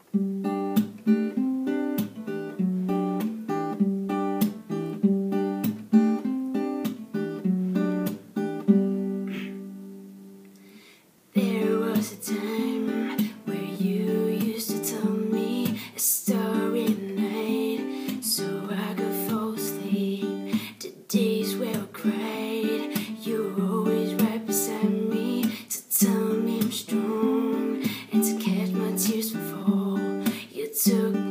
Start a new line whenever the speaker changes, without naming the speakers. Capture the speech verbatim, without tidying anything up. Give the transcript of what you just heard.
There was a time where you used to tell me a story at night so I could fall asleep. The days where I cried, you were always right beside me to tell me I'm strong and to catch my tears from fall. You took